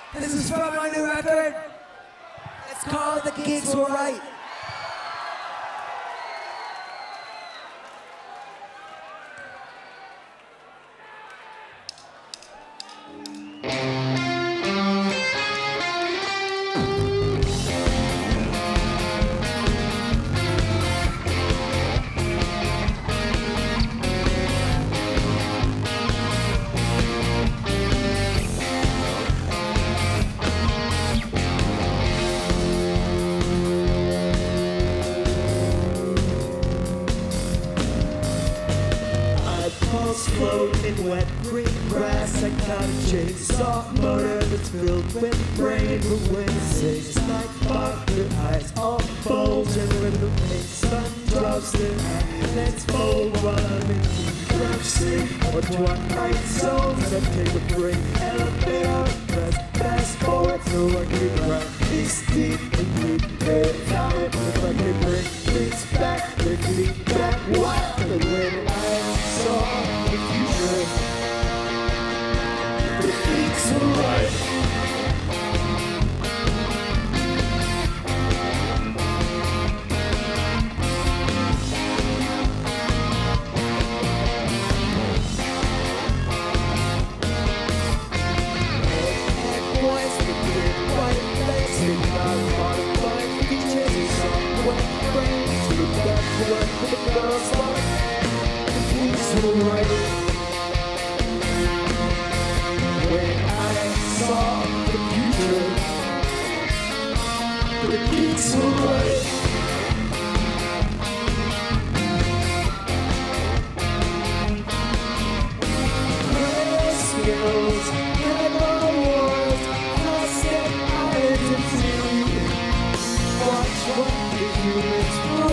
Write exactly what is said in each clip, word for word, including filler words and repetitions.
This is from my new record. It's called The Geeks Were Right. In wet green grass, I caught a chase, soft motor that's filled with rain. But when it says like butter eyes, all bulging with the pain, sun drops their eye, let's fold while I'm in deep crunch sleep. Or twilight zones, I take a break, elevator, press fast forward, so I can run this deep and deep. Every time if I can bring things back, take me back wild. And when I saw the future, the geeks were right. Boys, the big white legs, they got modified features, some wet brains, to the back where the girls are. The geeks were right. When I saw the future, the geeks were right. Prayer skills, chemical wars, plastic identity. Watch what the humans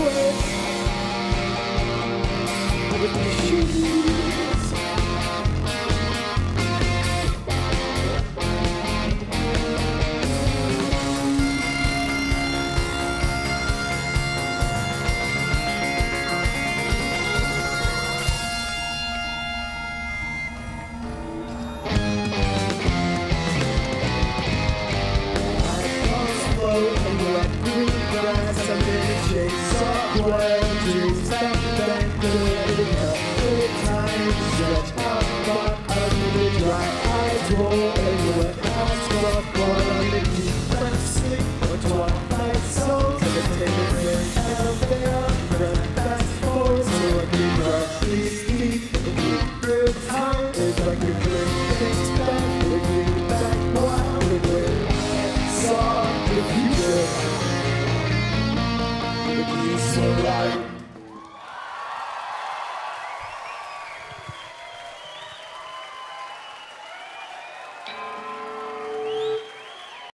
ruin with the shoes.